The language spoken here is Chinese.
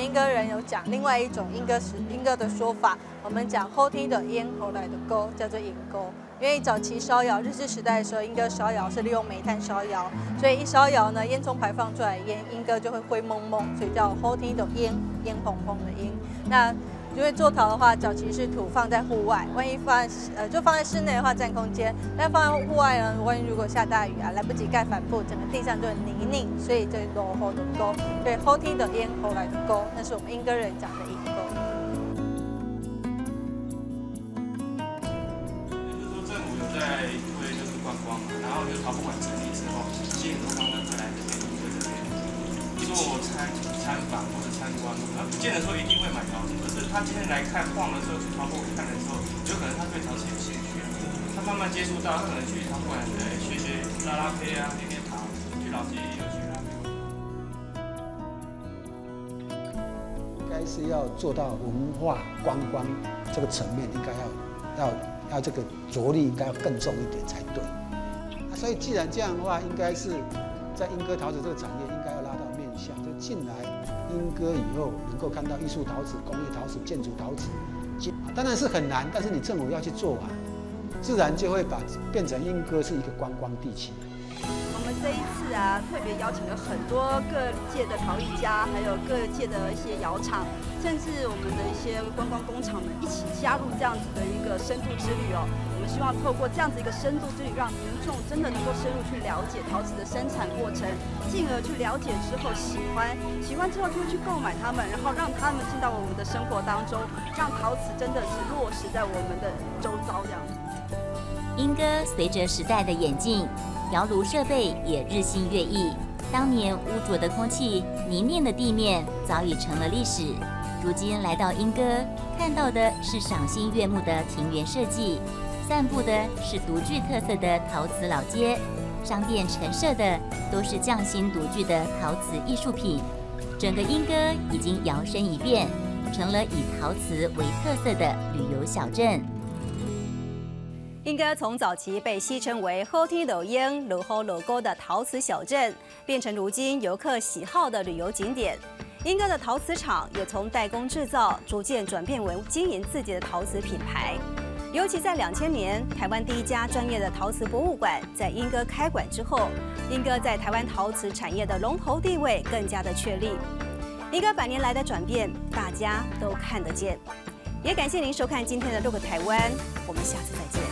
英歌人有讲另外一种英歌的说法，我们讲后天的烟，后来的沟叫做引沟。因为早期烧窑，日治时代的时候，英歌烧窑是利用煤炭烧窑，所以一烧窑呢，烟囱排放出来的烟，英歌就会灰蒙蒙，所以叫后天的烟，烟蓬蓬的烟。那因为做陶的话，早期是土放在户外，万一就放在室内的话占空间，但放在户外呢，万一如果下大雨啊，来不及盖帆布，整个地上就很泥泞，所以就落后的沟，对，后天的烟，后来的沟，那是我们英歌人讲的引沟。 就是说政府有在推就是观光嘛，然后就陶博馆成立之后，吸引很多观光客来这边英歌这边做参访或者参观，不见得说一定会买陶瓷，可是他今天来看逛的时候，去陶博馆看的时候，有可能他对陶瓷有兴趣，他慢慢接触到，他可能去陶博馆学拉胚啊，练陶，去老街也有去拉胚。 应该是要做到文化观光这个层面，应该要这个着力应该要更重一点才对。所以既然这样的话，应该是在英歌陶瓷这个产业应该要拉到面向，就进来英歌以后能够看到艺术陶瓷、工业陶瓷、建筑陶瓷，当然是很难，但是你政府要去做完，自然就会变成英歌是一个观光地区。 我们这一次啊，特别邀请了很多各界的陶艺家，还有各界的一些窑厂，甚至我们的一些观光工厂们一起加入这样子的一个深度之旅哦。我们希望透过这样子一个深度之旅，让民众真的能够深入去了解陶瓷的生产过程，进而去了解之后喜欢之后就会去购买它们，然后让他们进到我们的生活当中，让陶瓷真的是落实在我们的周遭这样子。 英歌随着时代的演进，窑炉设备也日新月异。当年污浊的空气、泥泞的地面早已成了历史。如今来到英歌，看到的是赏心悦目的庭园设计，散步的是独具特色的陶瓷老街，商店陈设的都是匠心独具的陶瓷艺术品。整个英歌已经摇身一变，成了以陶瓷为特色的旅游小镇。 英歌从早期被戏称为后天柳烟、柳后柳沟的陶瓷小镇，变成如今游客喜好的旅游景点。英歌的陶瓷厂也从代工制造逐渐转变为经营自己的陶瓷品牌。尤其在2000年，台湾第一家专业的陶瓷博物馆在英歌开馆之后，英歌在台湾陶瓷产业的龙头地位更加的确立。英歌100年来的转变，大家都看得见。也感谢您收看今天的Look Taiwan，我们下次再见。